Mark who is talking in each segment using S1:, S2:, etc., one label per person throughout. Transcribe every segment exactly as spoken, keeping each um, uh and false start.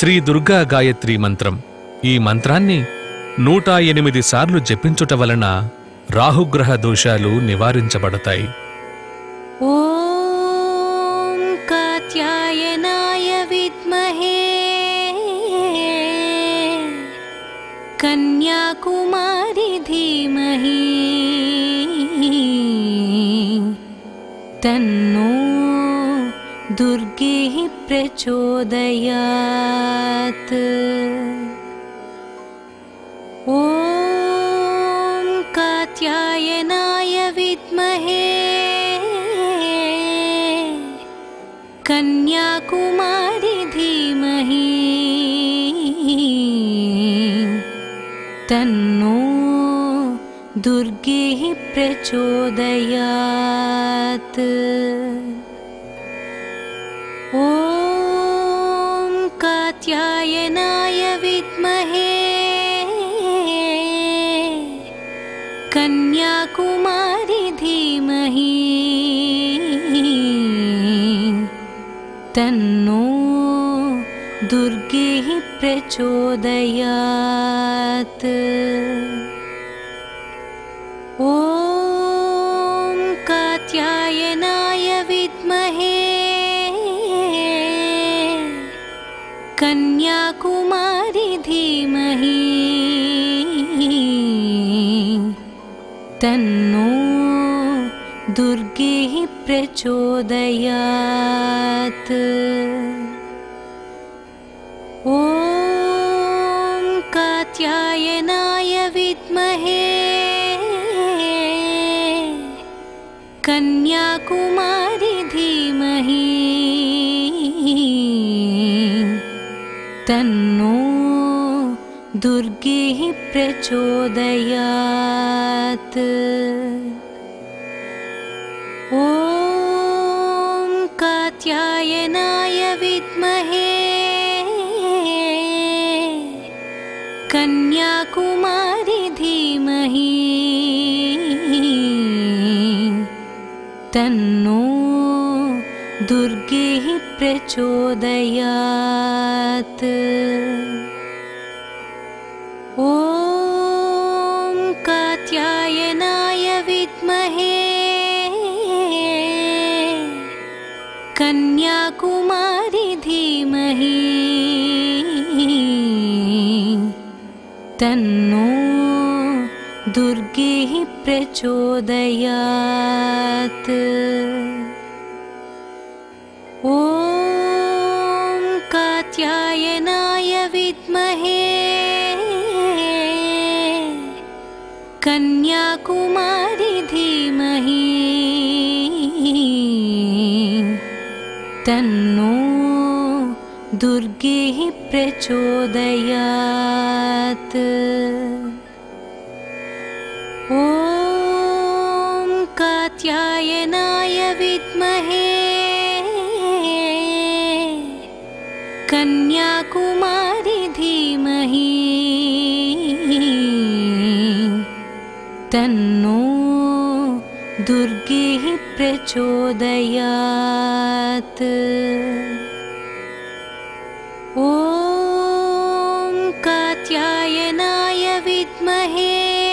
S1: శ్రీ దుర్గా గాయత్రి మంత్రం. ఈ మంత్రాన్ని నూట ఎనిమిది సార్లు జపించుట వలన రాహుగ్రహ దోషాలు నివారించబడతాయి.
S2: ఓం కాత్యాయనాయ విద్మహే కన్యాకుమారి ధీమహి తన్నో దుర్గే ప్రచోదయాత్. ఓం కాత్యాయనాయ విద్మహే కన్యాకుమారి ధీమహి తన్నో దుర్గే ప్రచోదయాత్. ఓం కాత్యాయనాయ విద్మహే కన్యాకుమారి ధీమహి తన్నో దుర్గే ప్రచోదయాత్. ఓం కాత్యాయనాయ విద్మహే కన్యాకుమారి ధీమహి తన్నో దుర్గే ప్రచోదయాత్. ఓం కాత్యాయనాయ విద్మహే కన్యాకుమారి ధీమహి తన్నో దుర్గే ప్రచోదయాత్. ఓం కాత్యాయనాయ విద్మహే కన్యాకుమారి ధీమహి తన్నో దుర్గే ప్రచోదయాత్. ఓం కాత్యాయనాయ విద్మహే కన్యాకుమారి ధీమహి తన్నో దుర్గే ప్రచోదయాత్. ఓం కాత్యాయనాయ విద్మహే కన్యాకుమారి ధీమహి తన్నో దుర్గే ప్రచోదయాత్. ఓం కాత్యాయనాయ విద్మహే కన్యాకుమారి ధీమహి తన్నో దుర్గే ప్రచోదయాత్. ఓం కాత్యాయనాయ విద్మహే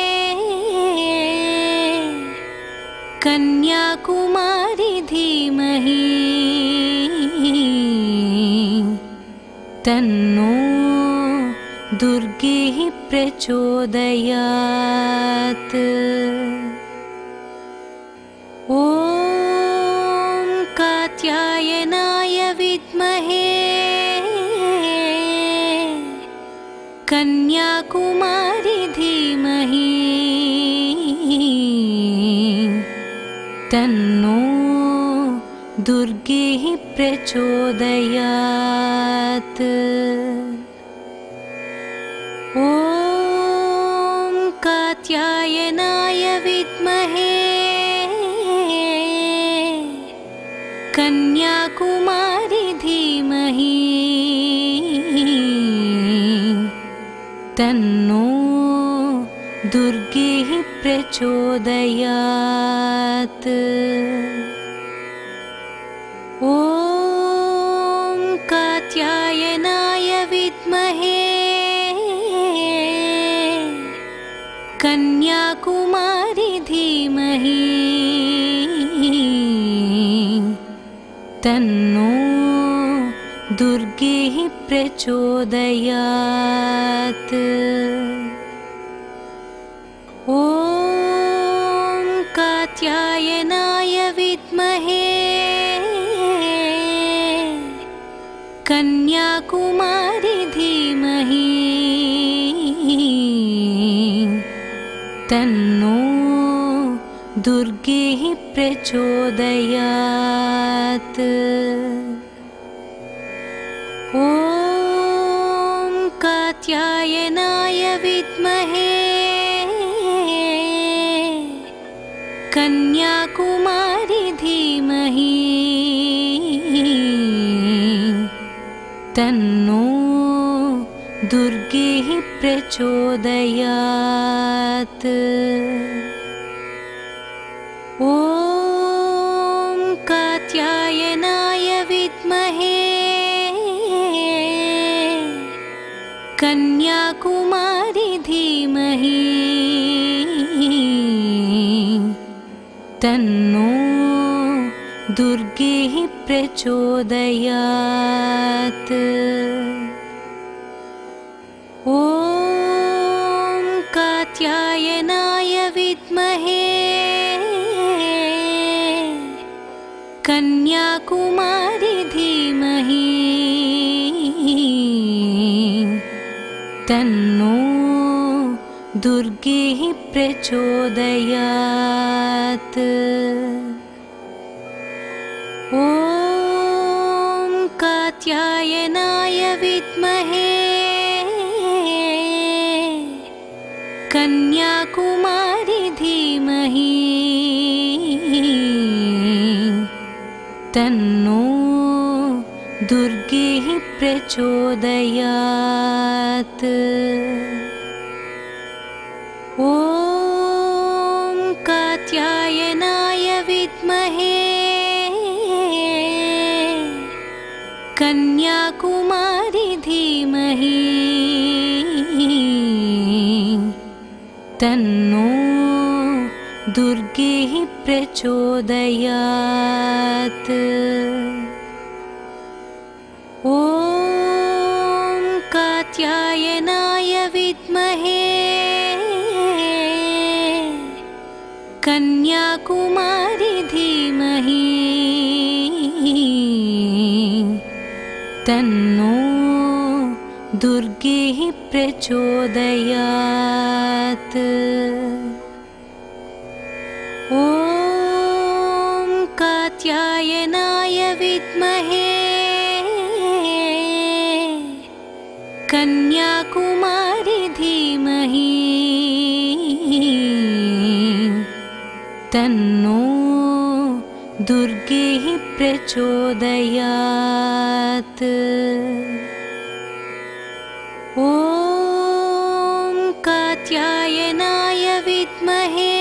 S2: కన్యాకుమారి ధీమహి తన్నో దుర్గే ప్రచోదయాత్. ఓం కాత్యాయనాయ విద్మహే కన్యాకుమారి ధీమహి తన్నో దుర్గే ప్రచోదయాత్. ఓం కాత్యాయనాయ విద్మహే కన్యాకుమారి ధీమహి తన్నో దుర్గే ప్రచోదయాత్. ఓం కాత్యాయనాయ విద్మహే कन्याकुमारी धीमहि तन्नो दुर्गेः प्रचोदयात्। ॐ कात्यायनाय विद्महे कन्याकुमारी धीमहि तन्नो दुर्गेः प्रचोदयात्। ॐ कात्यायनाय विद्महे कन्याकुमारी धीमहि तन्नो दुर्गेः प्रचोदयात्। ॐ कात्यायनाय विद्महे कन्याकुमारी धीमहि तन्नो दुर्गेः प्रचोदयात्। ॐ कात्यायनाय विद्महे कन्याकुमारी धीमहि तन्नो दुर्गेः प्रचोदयात्। ॐ कात्यायनाय विद्महे कन्याकुमारी धीमहि तन्नो दुर्गेः प्रचोदयात्। ॐ कात्यायनाय विद्महे कन्याकुमारी धीमहि तन्नो दुर्गेः प्रचोदयात्। ॐ कात्यायनाय विद्महे कन्याकुमारी धीमहि तन्नो दुर्गेः प्रचोदयात्। ॐ कात्यायनाय विद्महे कन्याकुमारी धीमहि तन्नो दुर्गेः प्रचोदयात्। ॐ कात्यायनाय विद्महे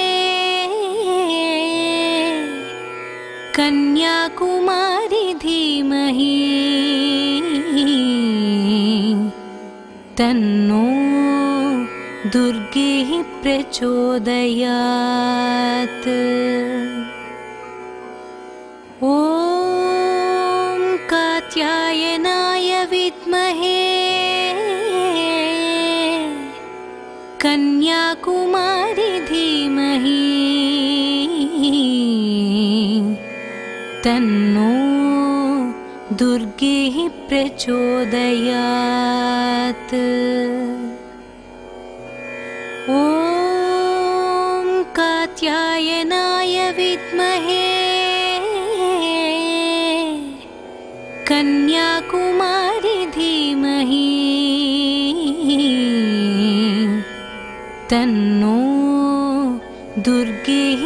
S2: कन्याकुमारी धीमहि तन्नो दुर्गेः प्रचोदयात्। ॐ कात्यायनाय विद्महे कन्याकुमारी धीमहि तन्नो दुर्गेः प्रचोदयात्। ॐ कात्यायनाय विद्महे कन्याकुमारी धीमहि तन्नो दुर्गेः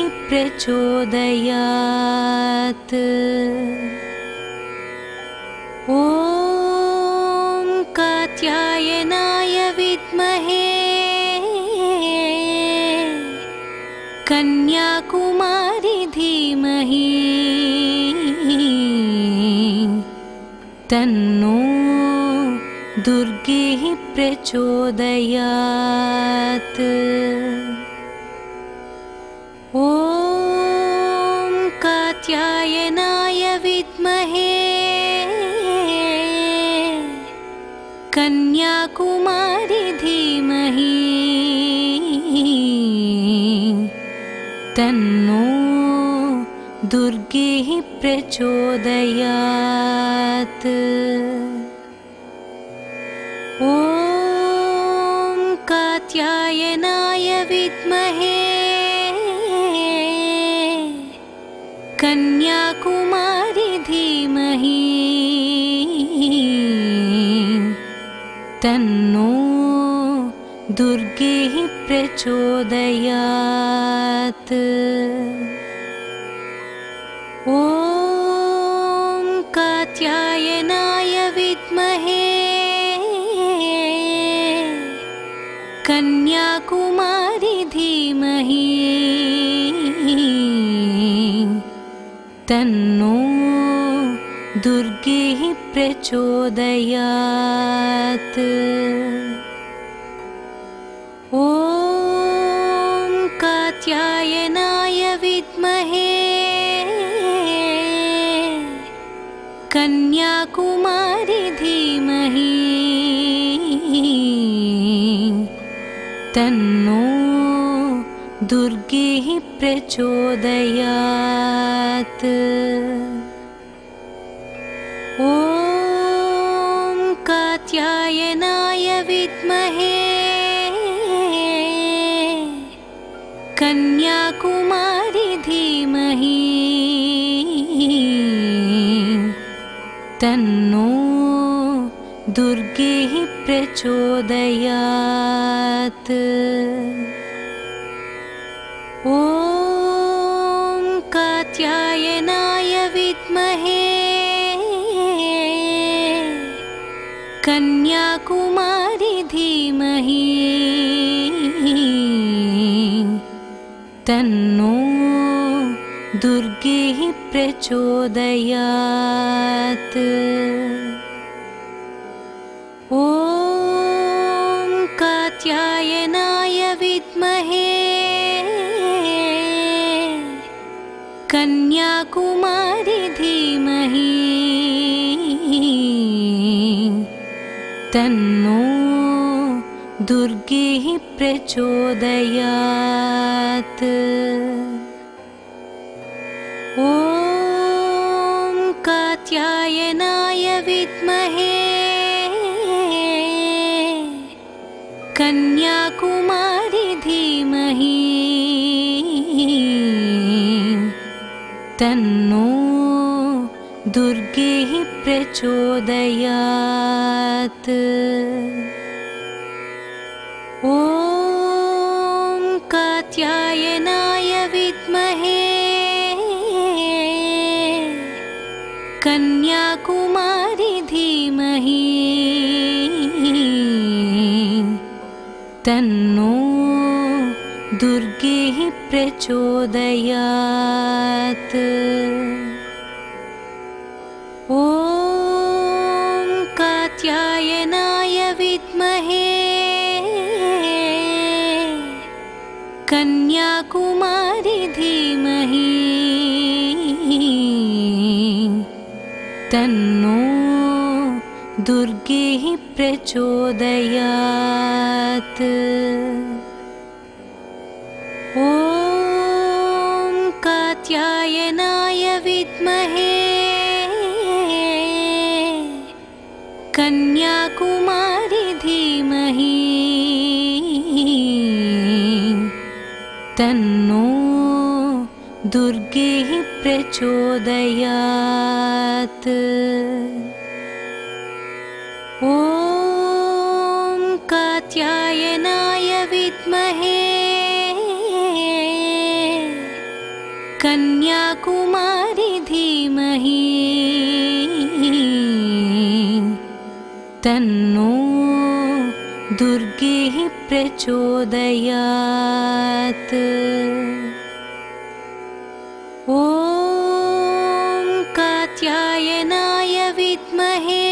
S2: प्रचोदयात्। ॐ कात्यायनाय विद्महे कन्याकुमारी धीमहि तन्नो दुर्गेः प्रचोदयात्। कात्यायनाय विद्महे कन्याकुमारी धीमहि तन्नो दुर्गेः प्रचोदयात्। ॐ कात्यायनाय विद्महे कन्याकुमारी धीमहि तन्नो दुर्गेः प्रचोदयात्। ॐ कात्यायनाय विद्महे कन्याकुमारी धीमहि तन्नो दुर्गेः प्रचोदयात्। ॐ कात्यायनाय विद्महे कन्याकुमारी धीमहि तन्नो दुर्गेः प्रचोदयात्। ॐ कात्यायनाय विद्महे कन्याकुमारी धीमहि तन्नो दुर्गेः प्रचोदयात्। ॐ कात्यायनाय विद्महे कन्याकुमारी धीमहि तन्नो दुर्गेः प्रचोदयात्। ॐ कात्यायनाय विद्महे कन्याकुमारी धीमहि तन्नो दुर्गेः प्रचोदयात्। ॐ कात्यायनाय विद्महे कन्याकुमारी धीमहि तन्नो दुर्गेः प्रचोदयात्। ॐ कात्यायनाय विद्महे कन्याकुमारी धीमहि तन्नो दुर्गेः प्रचोदयात्। ॐ कात्यायनाय विद्महे कन्याकुमारी धीमहि तन्नो दुर्गेः प्रचोदयात्। ॐ कात्यायनाय विद्महे कन्याकुमारी धीमहि तन्नो दुर्गेः प्रचोदयात्। ॐ कात्यायनाय विद्महे कन्याकुमारी धीमहि तन्नो दुर्गेः प्रचोदयात्। ॐ कात्यायनाय विद्महे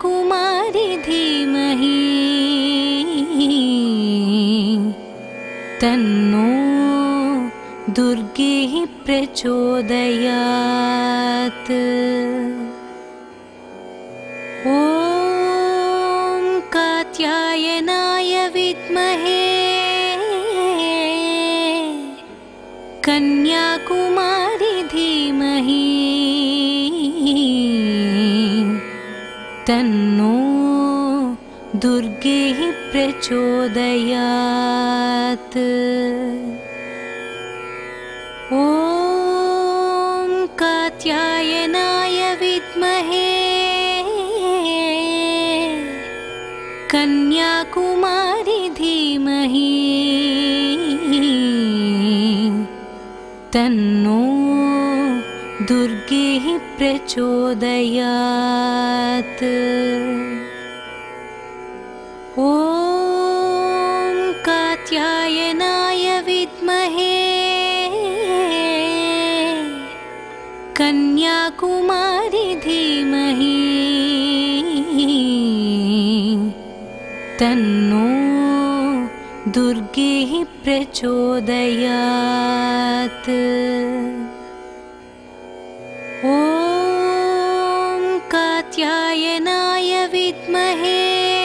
S2: कन्याकुमारी धीमहि तन्नो दुर्गे प्रचोदयात्। ॐ कात्यायनाय विद्महे कन्याकुमारी धीमहि तन्नो दुर्गे प्रचोदयात्। ॐ कात्यायनाय विद्महे कन्याकुमारी धीमहि तन्नो दुर्गे प्रचोदयात्। ॐ कात्यायनाय विद्महे कन्याकुमारी धीमहि तन्नो दुर्गे प्रचोदयात्। ॐ कात्यायनाय विद्महे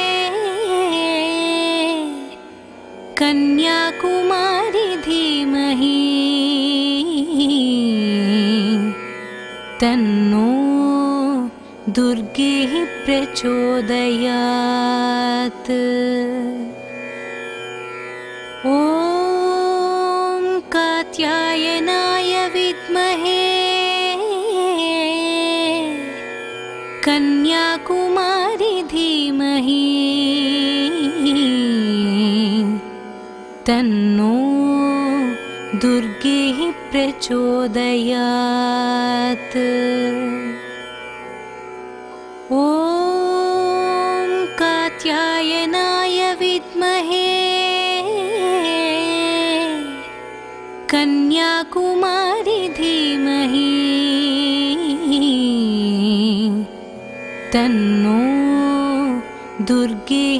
S2: कन्याकुमारी धीमहि तन्नो दुर्गे प्रचोदयात्। ॐ कात्यायनाय विद्महे कन्याकुमारी धीमहि तन्नो दुर्गे प्रचोदयात्। ॐ कात्यायनाय विद्महे कन्याकुमारी धीमहि तन्नो दुर्गे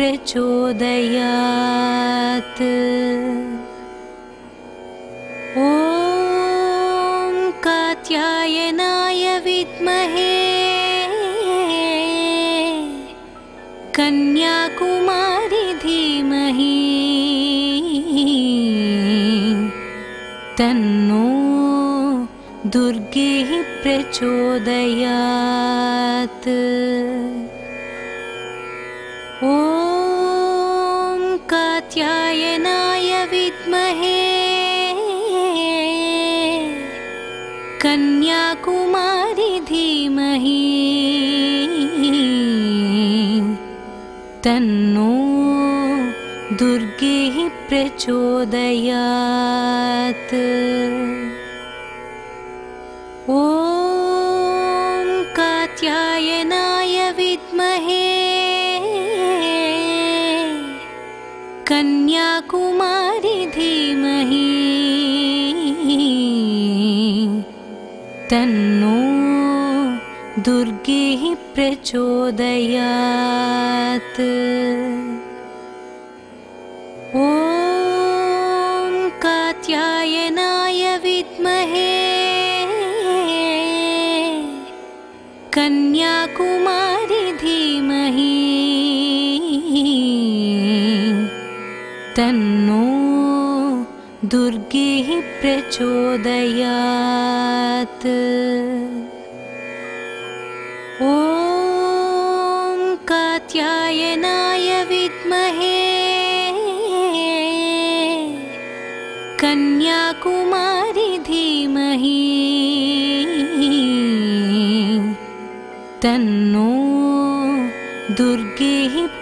S2: प्रचोदयात्। ॐ कात्यायनाय विद्महे कन्याकुमारी धीमहि तन्नो दुर्गे प्रचोदयात्। ॐ कात्यायनाय विद्महे कन्याकुमारी धीमहि तन्नो दुर्गे प्रचोदयात्। ॐ कात्यायनाय विद्महे कन्याकुमारी धीमहि तन्नो दुर्गे प्रचोदयात्। ॐ कात्यायनाय विद्महे कन्याकुमारी धीमहि तन्नो दुर्गे प्रचोदयात्। ॐ कात्यायनाय विद्महे कन्याकुमारी धीमहि तन्नो दुर्गे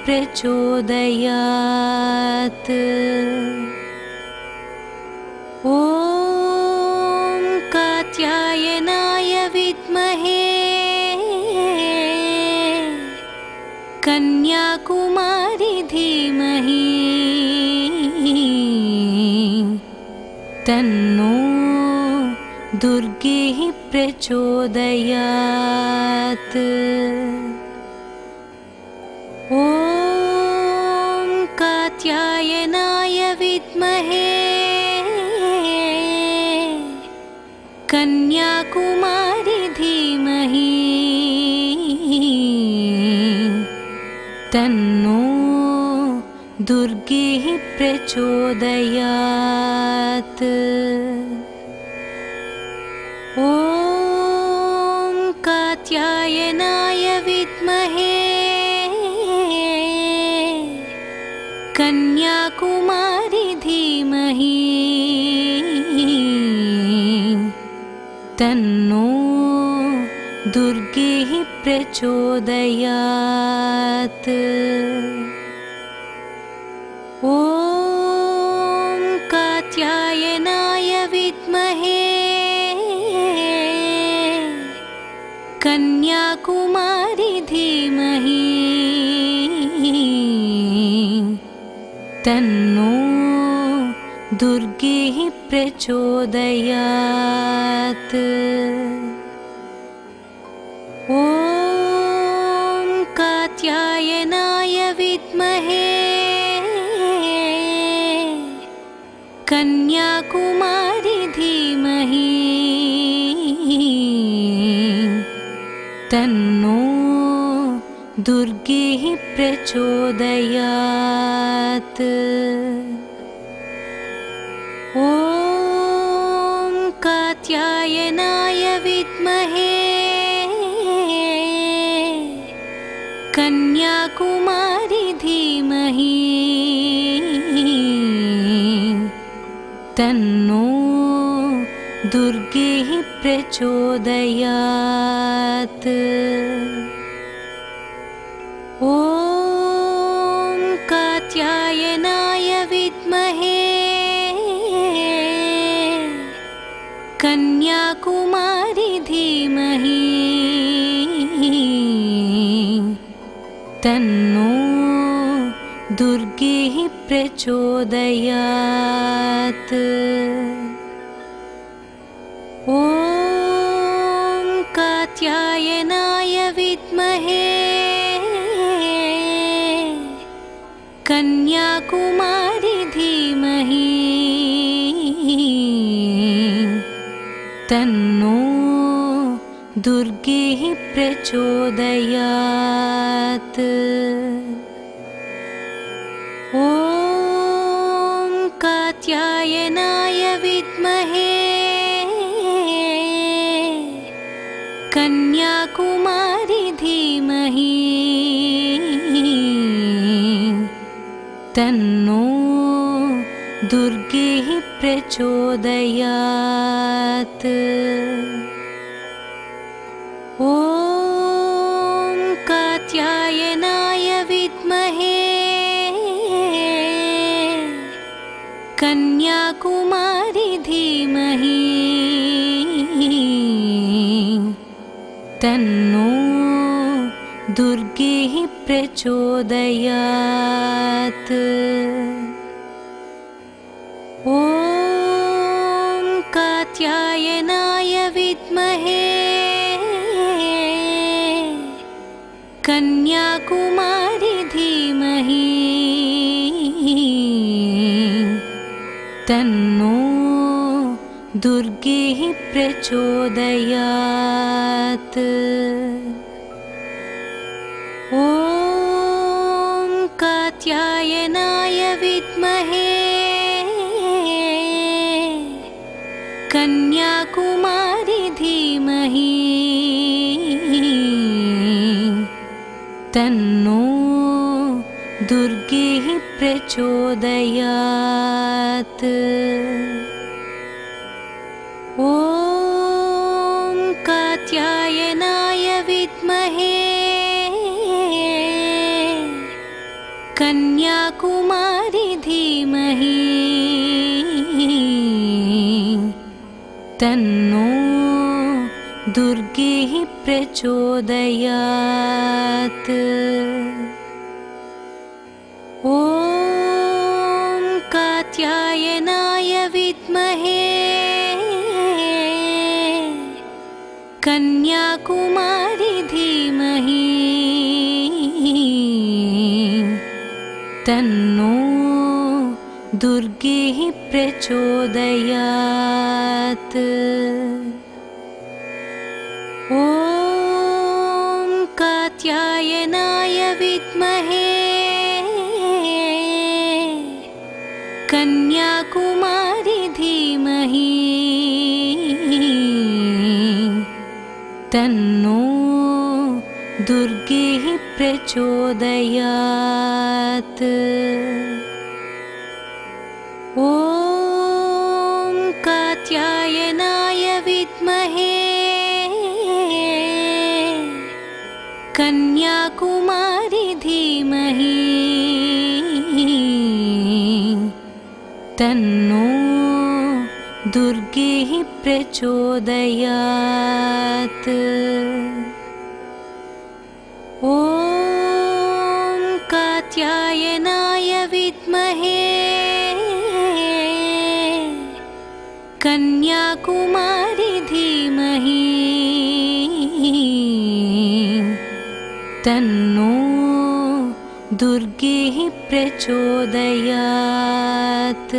S2: प्रचोदयात्। ॐ कात्यायनाय विद्महे कन्याकुमारी धीमहि तन्नो दुर्गे प्रचोदयात्। ॐ कात्यायनाय विद्महे कन्याकुमारी धीमहि तन्नो दुर्गे प्रचोदयात्। ॐ कात्यायनाय विद्महे कन्याकुमारी धीमहि तन्नो दुर्गे प्रचोदयात्। ॐ कात्यायनाय विद्महे कन्याकुमारी धीमहि तन्नो दुर्गे प्रचोदयात्। ॐ कात्यायनाय विद्महे कन्याकुमारी धीमहि तन्नो दुर्गे प्रचोदयात्। ॐ कात्यायनाय विद्महे कन्याकुमारी धीमहि तन्नो दुर्गे प्रचोदयात्। ॐ कात्यायनाय विद्महे कन्याकुमारी धीमहि तन्नो दुर्गे प्रचोदयात्। ॐ कात्यायनाय विद्महे कन्याकुमारी धीमहि तन्नो दुर्गे प्रचोदयात्। ॐ कात्यायनाय विद्महे कन्याकुमारी धीमहि तन्नो दुर्गे प्रचोदयात्। ॐ कात्यायनाय विद्महे कन्याकुमारी धीमहि तन्नो दुर्गे प्रचोदयात्। ॐ कात्यायनाय विद्महे कन्याकुमारी धीमहि तन्नो दुर्गे प्रचोदयात्। ॐ कात्यायनाय विद्महे कन्याकुमारी धीमहि तन्नो दुर्गे प्रचोदयात्। ॐ कात्यायनाय विद्महे कन्याकुमारी धीमहि तन्नो दुर्गे प्रचोदयात्। ॐ कात्यायनाय विद्महे कन्याकुमारी धीमहि तन्नो दुर्गे प्रचोदयात्। ॐ कात्यायनाय विद्महे कन्याकुमारी धीमहि तन्नो दुर्गे प्रचोदयात्। ॐ कात्यायनाय विद्महे कन्याकुमारी धीमहि तन्नो दुर्गे प्रचोदयात्। ॐ कात्यायनाय विद्महे कन्याकुमारी धीमहि तन्नो दुर्गे प्रचोदयात्।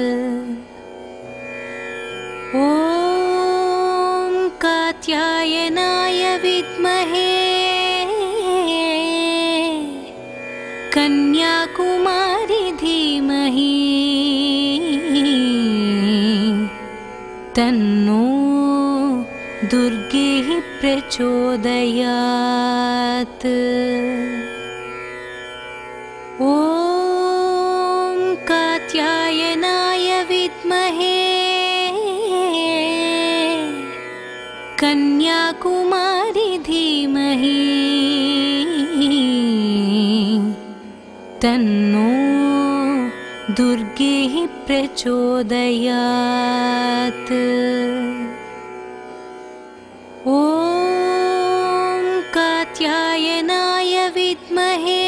S2: ॐ कात्यायनाय विद्महे कन्याकुमारी धीमहि तन्नो दुर्गे प्रचोदयात्। ॐ कात्यायनाय विद्महे कन्याकुमारी धीमहि तन्नो दुर्गे प्रचोदयात्। ॐ कात्यायनाय विद्महे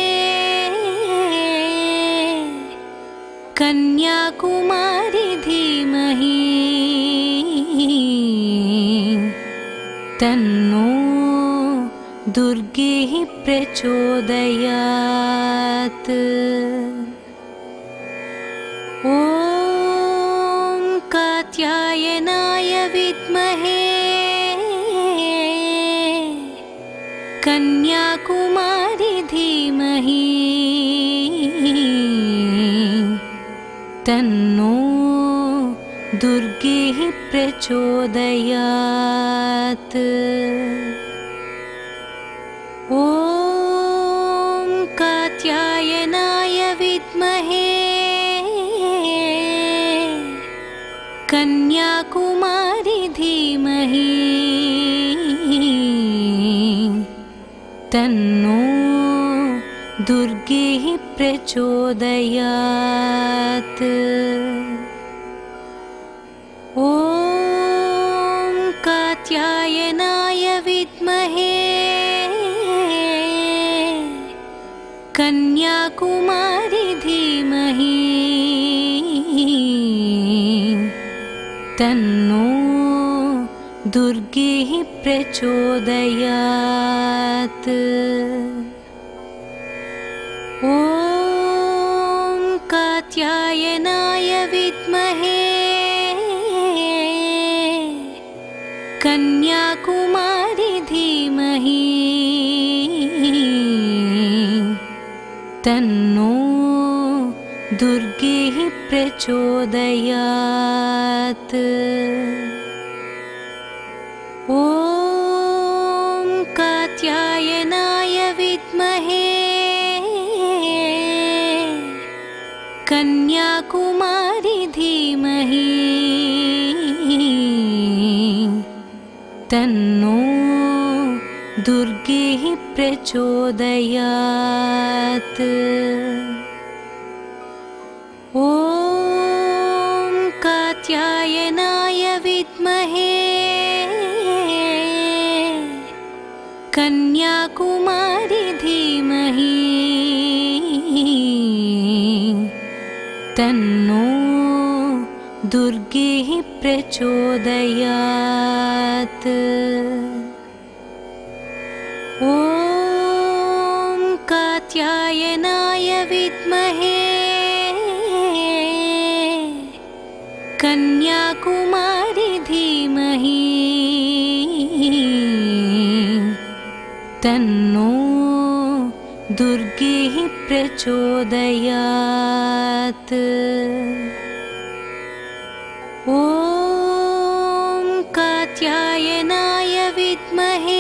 S2: कन्याकुमारी धीमहि तन्नो दुर्गे प्रचोदयात्। ॐ कात्यायनाय विद्महे कन्याकुमारी धीमहि तन्नो दुर्गे प्रचोदयात्। ॐ कात्यायनाय विद्महे कन्याकुमारी धीमहि तन्नो दुर्गे प्रचोदयात्। ॐ कात्यायनाय विद्महे कन्याकुमारी धीमहि तन्नो दुर्गे प्रचोदयात्। ॐ कात्यायनाय विद्महे कन्याकुमारी धीमहि तन्नो दुर्गे प्रचोदयात्। ॐ कात्यायनाय विद्महे कन्याकुमारी धीमहि तन्नो दुर्गे प्रचोदयात्। ॐ कात्यायनाय विद्महे कन्याकुमारी धीमहि तन्नो दुर्गे प्रचोदयात्। ॐ कात्यायनाय विद्महे कन्याकुमारी धीमहि तन्नो दुर्गेः प्रचोदयात्। ॐ कात्यायनाय विद्महे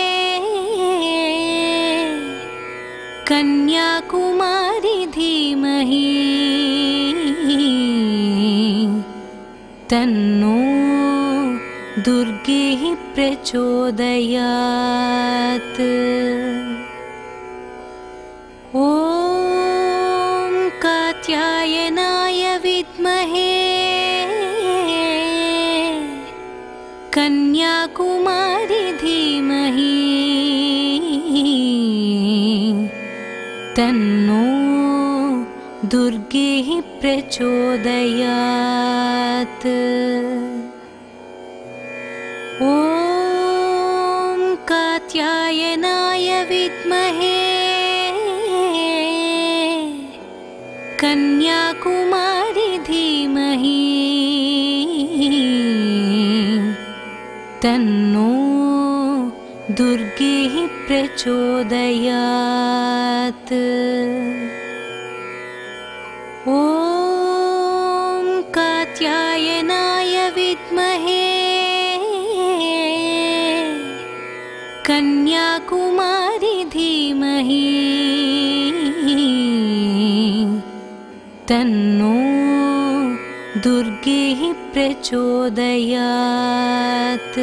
S2: कन्याकुमारी धीमहि तन्नो दुर्गेः प्रचोदयात्। ॐ कात्यायनाय विद्महे कन्याकुमारी धीमहि तन्नो दुर्गेः प्रचोदयात्। ॐ कात्यायनाय विद्महे कन्याकुमारी धीमहि तन्नो दुर्गेः प्रचोदयात्। ॐ कात्यायनाय विद्महे कन्याकुमारी धीमहि तन्नो दुर्गेः प्रचोदयात्।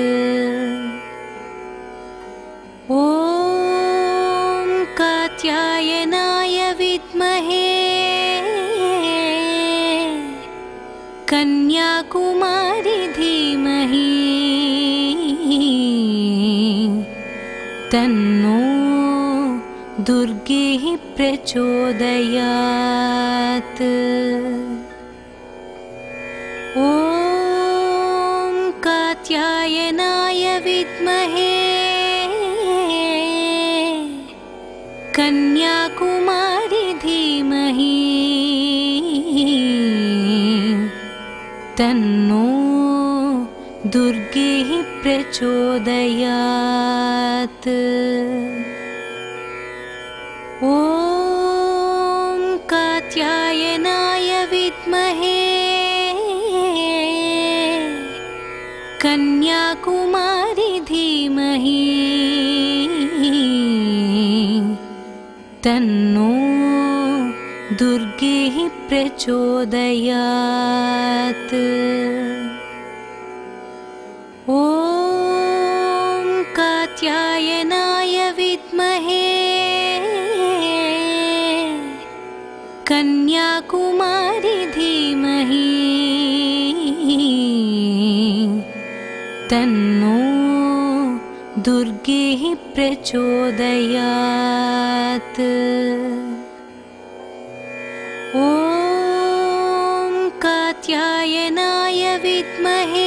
S2: ॐ कात्यायनाय विद्महे कन्याकुमारी धीमहि तन्नो दुर्गेः प्रचोदयात्। ॐ कात्यायनाय विद्महे कन्याकुमारी धीमहि तन्नो दुर्गेः प्रचोदयात्। ॐ कात्यायनाय विद्महे कन्याकुमारी धीमहि तन्नो दुर्गेः प्रचोदयात्। ॐ कात्यायनाय विद्महे कन्याकुमारी धीमहि तन्नो दुर्गेः प्रचोदयात्। ॐ कात्यायनाय विद्महे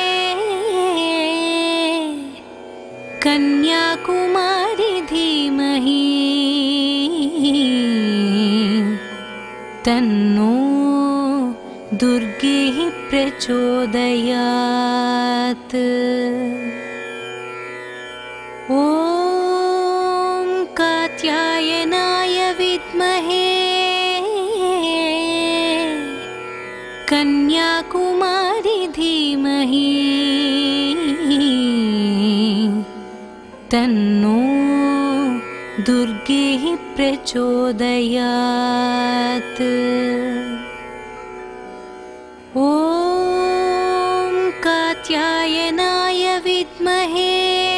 S2: कन्याकुमारी धीमहि तन्नो दुर्गेः प्रचोदयात्। ॐ कात्यायनाय विद्महे कन्याकुमारी धीमहि तन्नो दुर्गेः प्रचोदयात्। ॐ कात्यायनाय विद्महे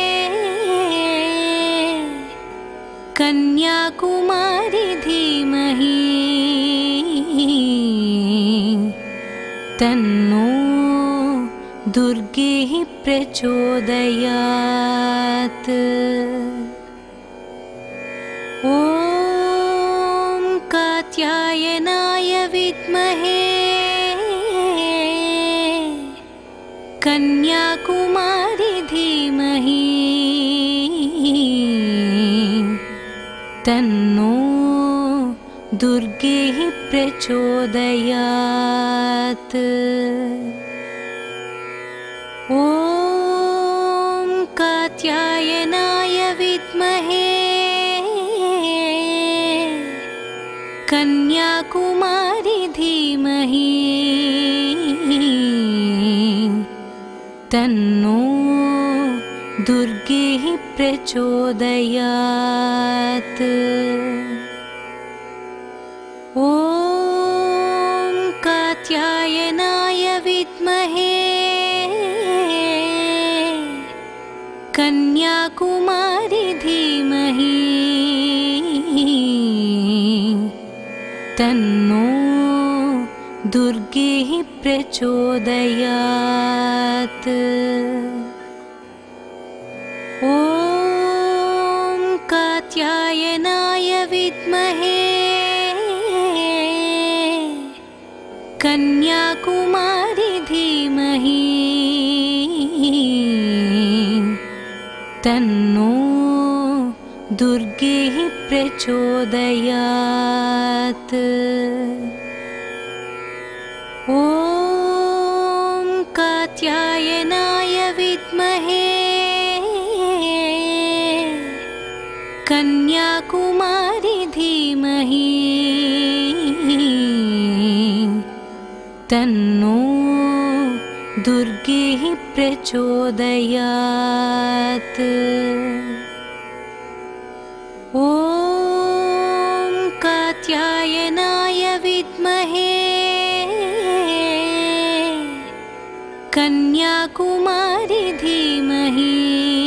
S2: कन्याकुमारी धीमहि तन्नो दुर्गेः प्रचोदयात्। ॐ कात्यायनाय विद्महे कन्याकुमारी धीमहि तन्नो दुर्गेः प्रचोदयात्। तन्नो दुर्गेः प्रचोदयात्। ॐ कात्यायनाय विद्महे कन्याकुमारी धीमहि तन्नो दुर्गेः प्रचोदयात्। ॐ कात्यायनाय विद्महे कन्याकुमारी धीमहि तन्नो दुर्गेः प्रचोदयात्। ॐ कात्यायनाय विद्महे कन्याकुमारी धीमहि तन्नो दुर्गेः प्रचोदयात्। ॐ कात्यायनाय विद्महे कन्याकुमारी धीमहि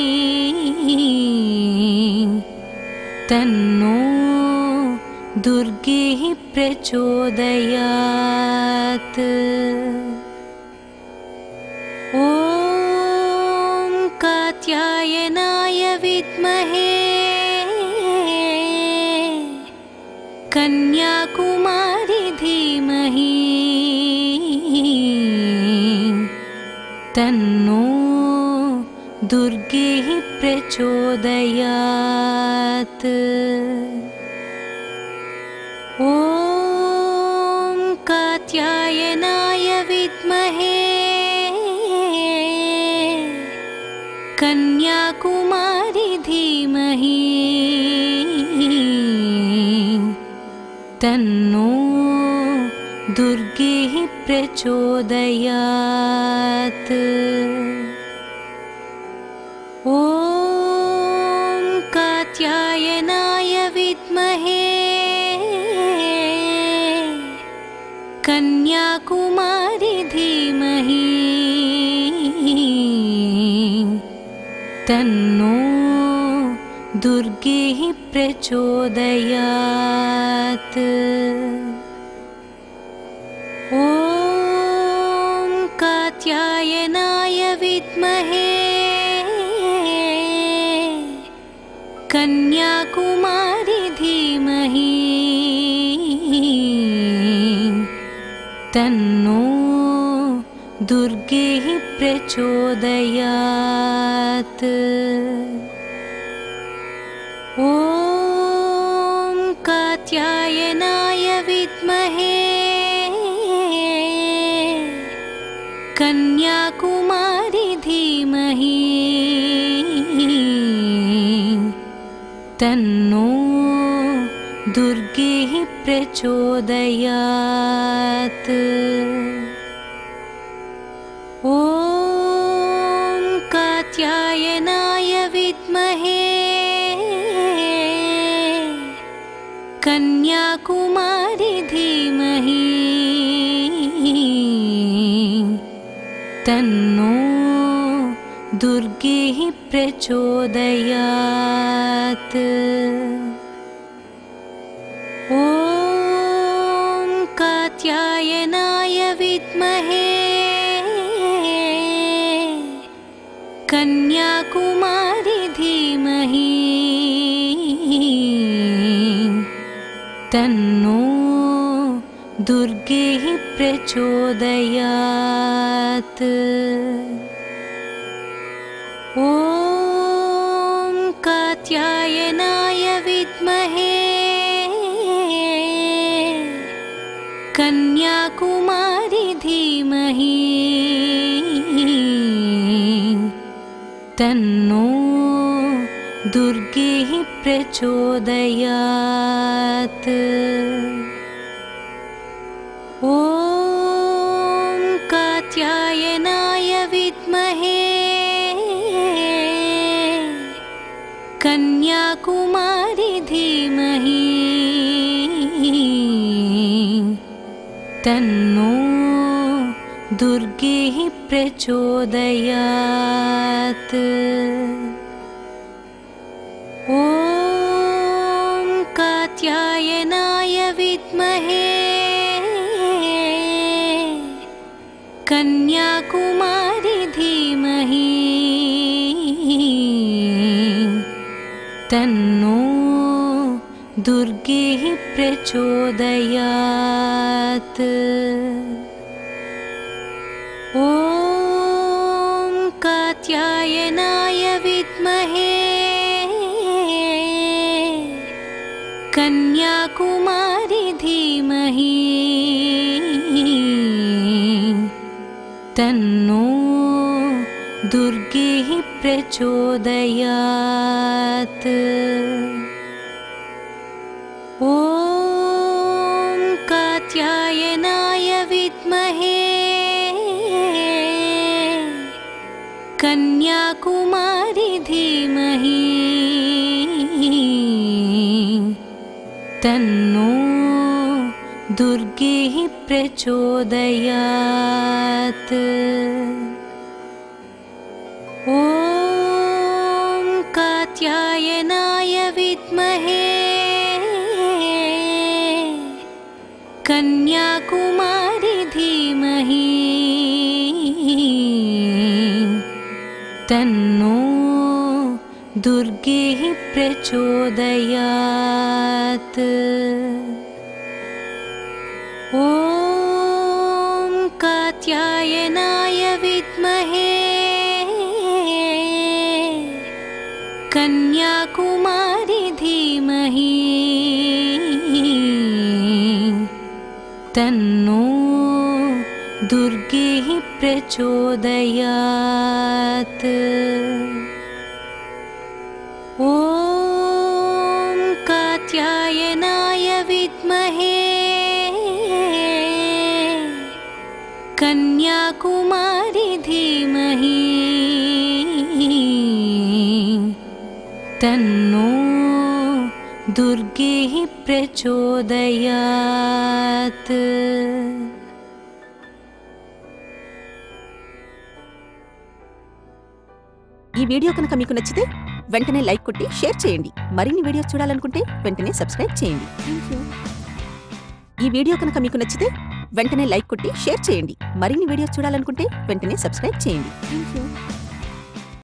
S2: तन्नो दुर्गेः प्रचोदयात्। ॐ कात्यायनाय विद्महे कन्याकुमारी धीमहि तन्नो दुर्गेः प्रचोदयात्। ॐ कात्यायनाय विद्महे कन्याकुमारी धीमहि तन्नो दुर्गेः प्रचोदयात्। ॐ कात्यायनाय विद्महे कन्याकुमारी धीमहि तन्नो दुर्गेः प्रचोदयात्। ॐ कात्यायनाय विद्महे कन्याकुमारी धीमहि तन्नो दुर्गेः प्रचोदयात्। ॐ कात्यायनाय विद्महे कन्याकुमारी धीमहि तन्नो दुर्गेः प्रचोदयात्। ॐ कात्यायनाय विद्महे कन्याकुमारी धीमहि तन्नो दुर्गेः प्रचोदयात्। ॐ कात्यायनाय विद्महे कन्याकुमारी धीमहि तन्नो दुर्गेः प्रचोदयात्। ॐ कात्यायनाय विद्महे कन्याकुमारी धीमहि तन्नो दुर्गेः प्रचोदयात्। ॐ कात्यायनाय विद्महे कन्याकुमारी धीमहि तन्नो दुर्गे प्रचोदयात्। ॐ कात्यायनाय विद्महे कन्याकुमारी धीमहि तन्नो दुर्गे प्रचोदयात्। ॐ कात्यायनाय विद्महे कन्याकुमारी धीमहि तन्नो दुर्गे प्रचोदयात्। ॐ कात्यायनाय विद्महे कन्याकुमारी धीमहि तन्नो दुर्गे प्रचोदयात्। ॐ कात्यायनाय विद्महे कन्याकुमारी धीमहि तन्नो दुर्गे प्रचोदयात्। ॐ कात्यायनाय विद्महे कन्याकुमारी धीमहि तन्नो दुर्गे प्रचोदयात्। ॐ कात्यायनाय विद्महे कन्याकुमारी धीमहि तन्नो दुर्गे प्रचोदयात्।
S3: ఈ వీడియో కనుక మీకు నచ్చితే వెంటనే లైక్ కొట్టి షేర్ చేయండి. మరిన్ని వీడియోస్ చూడాలనుకుంటే వెంటనే సబ్స్క్రైబ్ చేయండి. థాంక్యూ. ఈ వీడియో కనుక మీకు నచ్చితే వెంటనే లైక్ కొట్టి షేర్ చేయండి. మరిన్ని వీడియోస్ చూడాలనుకుంటే వెంటనే సబ్స్క్రైబ్ చేయండి. థాంక్యూ.